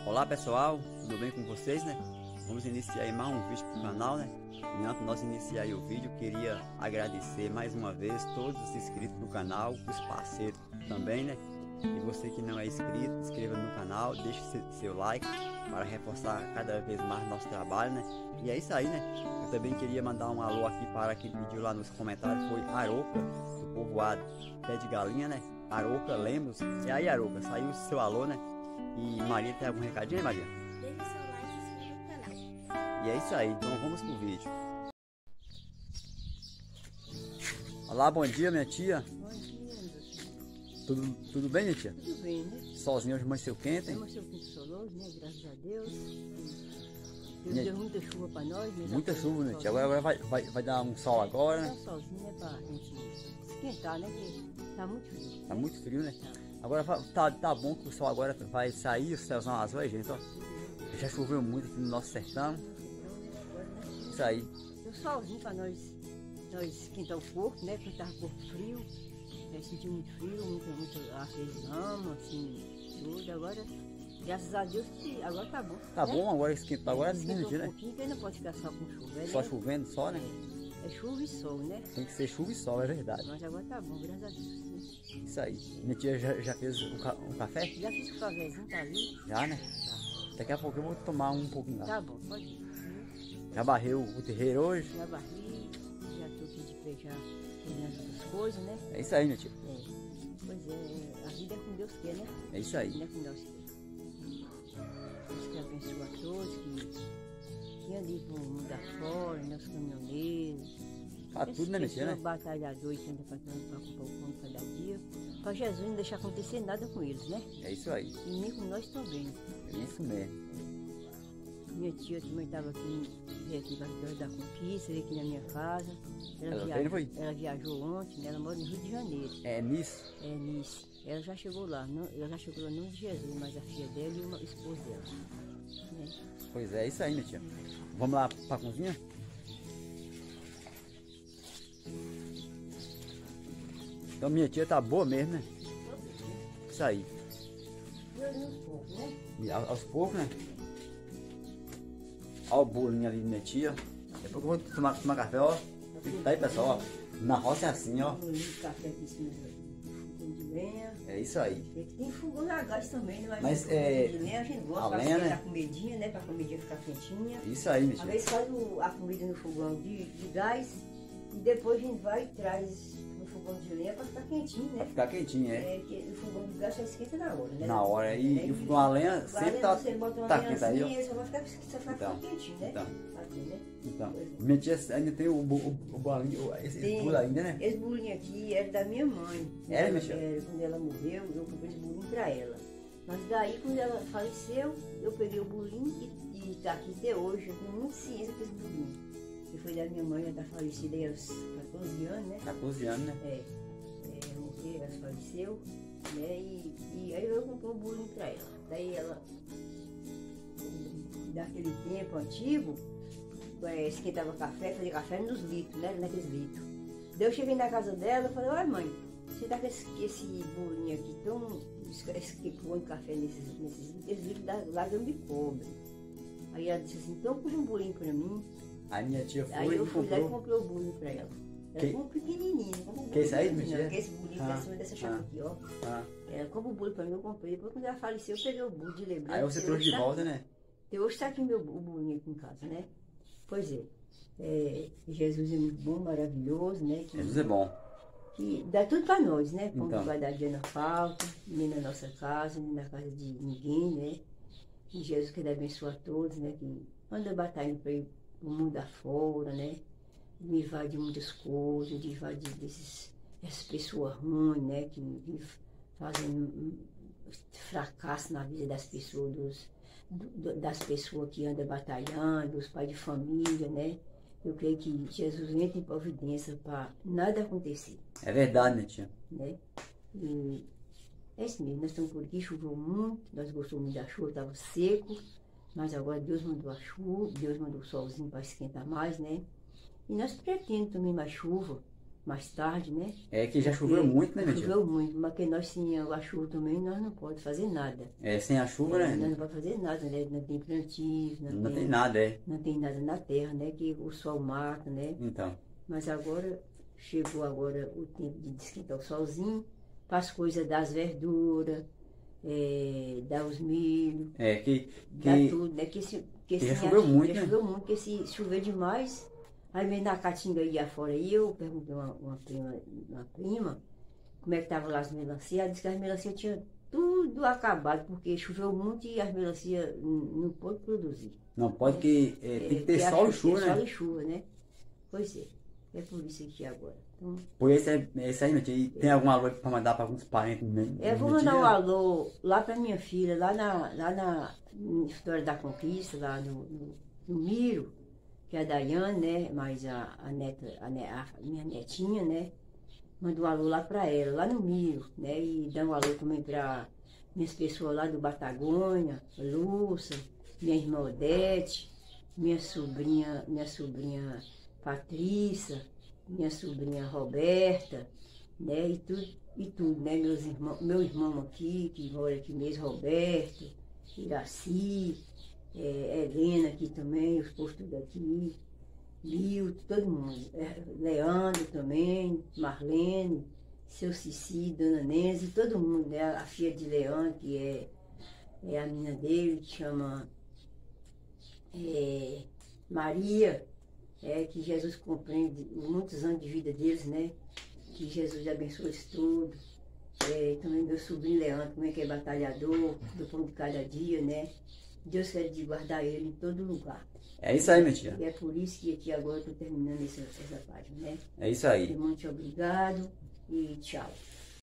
Olá pessoal, tudo bem com vocês, né? Vamos iniciar aí mais um vídeo para o canal, né? E antes de nós iniciar aí o vídeo, queria agradecer mais uma vez todos os inscritos do canal, os parceiros também, né? E você que não é inscrito, inscreva no canal, deixe seu like para reforçar cada vez mais nosso trabalho, né? E é isso aí, né? Eu também queria mandar um alô aqui para quem pediu lá nos comentários, foi Aroca, do povoado Pé de Galinha, né? Aroca Lemos. E aí, Aroca, saiu o seu alô, né? E Maria, tem algum recadinho aí, Maria? Deixe seu like e se inscreva no canal. E é isso aí, então vamos pro vídeo. Olá, bom dia, minha tia. Bom dia, Anderson. Tudo bem, minha tia? Tudo bem, né? Sozinho hoje amanheceu quente, hein? Amanheceu quente soloso, né? Graças a Deus. Deus Né? deu muita chuva pra nós, né? Muita chuva, né, tia? Agora vai dar um sol agora, Só né? solzinho, né? Pra gente esquentar, né? Porque tá muito frio. Tá muito frio, né? Agora tá bom que o sol agora vai sair, o céuzão azul, aí, gente, ó. Já choveu muito aqui no nosso sertão. Isso aí. Deu solzinho pra nós esquentar o corpo, né? Porque tava o corpo frio. Sentiu muito frio, muito afeição, assim, tudo. Agora, graças a Deus, que agora tá bom. Tá né? bom, agora esquentou, agora é Esquentou dia, um né? pouquinho, que aí não pode ficar só com chuva, né? Só chovendo, só, né? É chuva e sol, né? Tem que ser chuva e sol, é verdade. Mas agora tá bom, graças a Deus. Né? Isso aí. Minha tia já fez um café? Já fiz o cafezinho, tá ali? Já, né? Já. Daqui a pouco eu vou tomar um pouquinho lá. Tá bom, pode ir. Viu? Já barreu o terreiro hoje? Já varri, já tô aqui de pé, já terminando as coisas, né? É isso aí, minha tia. É. Pois é, a vida é com Deus quer, né? É isso aí. Não é com nós quer. Deus que abençoe a todos, que andem pro mundo afora, né? Os caminhoneiros. Pra tudo, né, minha tia, né? Batalhadores que andam pra comprar o pão cada dia. Pra Jesus não deixar acontecer nada com eles, né? É isso aí. E nem com nós também. É isso mesmo. Minha tia também estava aqui, veio aqui da Conquista, veio aqui na minha casa. Ela veio, foi? Ela viajou ontem, né? Ela mora no Rio de Janeiro. É nisso? É nisso. Ela já chegou lá, ela já chegou lá não de Jesus, mas a filha dela e uma esposa dela. Né? Pois é isso aí, minha tia. Vamos lá pra cozinha? Então minha tia tá boa mesmo, né? Isso aí. E aos poucos, né? Olha o bolinho ali, minha tia. Depois que eu vou tomar café, ó. Tá aí, pessoal, ó. Na roça é assim, ó. Um de café aqui em cima do fogão de lenha. É isso aí. Tem fogão a gás também, né? Mas fogão é, de lenha a gente a gosta pra lenha, né? esquentar a comidinha, né? Pra comidinha ficar quentinha. Isso aí, minha Às tia. vezes faz a comida no fogão de gás e depois a gente vai e traz no fogão de lenha pra ficar quentinho, Pra né? ficar quentinho, é. É que o fogão de gás só esquenta na hora, né? Na hora. E o fogão a lenha sempre tá Você bota uma quente aí, ó. lenhazinha e só vai ficar Então, quentinho, né? então. Aqui, né? Então, Pois é. minha tia ainda tem o bolinho, esse bolo ainda, né? Esse bolinho aqui era da minha mãe. É, minha tia? Quando ela morreu, eu comprei esse bolinho pra ela. Mas daí, quando ela faleceu, eu peguei o bolinho e tá aqui até hoje. Eu tenho muita ciência desse bolinho. Que foi da minha mãe, ela tá falecida aí aos 14 anos, né? Tá cozinhando, né? Morreu, ela faleceu, né? E aí eu comprei um bolinho pra ela. Daí ela, daquele tempo antigo, esquentava café, fazia café nos litros, né? Naqueles litros. Daí eu cheguei na casa dela e falei, olha mãe, você tá com esse bolinho aqui tão. Esse pão de café nesses litros da lágrima de cobre. Aí ela disse assim, então põe um bolinho pra mim. A minha tia Aí foi eu e fui lá e comprou. comprei o bolinho pra ela. Ela Que- comprou pequenininho. Comprou um Que isso aí, bolinho, mentira? não, que esse bolinho tá em cima dessa chapa aqui, ó. Ah, Ela comprou o bolo pra mim, eu comprei. Depois quando ela faleceu, eu peguei o bolo de lembrança. aí você trouxe de volta, né? Até hoje tá aqui o bolinho aqui em casa, né? Pois é. Jesus é muito bom, maravilhoso, né? Jesus é bom. Que dá tudo pra nós, né? Como Então. vai dar dia na falta, nem na nossa casa, nem na casa de ninguém, né? E Jesus quer abençoar a todos, né? Que anda batalhando para ir pro mundo afora, né? Livrar de muitas coisas, livrar dessas pessoas ruins, né? Que fazem fracasso na vida das pessoas, das pessoas que andam batalhando, os pais de família, né? Eu creio que Jesus entra em providência para nada acontecer, É verdade, minha tia. né? E é isso mesmo, nós estamos por aqui, choveu muito, nós gostamos muito da chuva, estava seco, mas agora Deus mandou a chuva, Deus mandou o solzinho para esquentar mais, né? E nós pretendemos também mais chuva, mais tarde, né? É que já choveu muito, né, minha tia? Choveu muito, mas que nós tínhamos a chuva também, nós não podemos fazer nada. É, sem a chuva, Nós né? não podemos fazer nada, né? Não tem plantio, Não tem nada, é. não tem nada na terra, né? Que o sol mata, né? Então, Mas agora, chegou agora o tempo de esquentar o solzinho, para as coisas das verduras, dar os milho, é que dar tudo, né? Que já choveu muito, já né? choveu muito, porque se chover demais, aí vem na caatinga aí afora, e eu perguntei a uma prima, como é que estavam lá as melancias, ela disse que as melancias tinham tudo acabado, porque choveu muito e as melancias não pôde produzir. não pode que tem que ter Porque sol e chuva, Sol né? e chuva, né? Pois é por isso aqui agora. Então, Pois é isso aí, minha tia. E tem algum alô pra mandar pra alguns parentes? eu vou mandar um alô lá para minha filha, lá na História da Conquista, lá no Miro, que é a Daiane, né? Mas a minha netinha, né? Manda um alô lá para ela, lá no Miro, né? E dá um alô também para minhas pessoas lá do Batagônia, Lúcia, minha irmã Odete, minha sobrinha Patrícia, minha sobrinha Roberta, né? E tudo, né? Meu irmão aqui, que mora aqui mesmo, Roberto, Iraci, Helena aqui também, os postos daqui, Milton, todo mundo. Leandro também, Marlene, seu Cici, Dona Nenze, todo mundo, né? A filha de Leandro, que é a menina dele, que chama Maria, que Jesus compreende muitos anos de vida deles, né? Que Jesus abençoe isso tudo. Também meu sobrinho Leandro, como que é batalhador, do pão de cada dia, né? Deus quer de guardar ele em todo lugar. É isso aí, minha tia. E é por isso que aqui agora eu estou terminando essa página, né? É isso aí. Muito obrigado e tchau.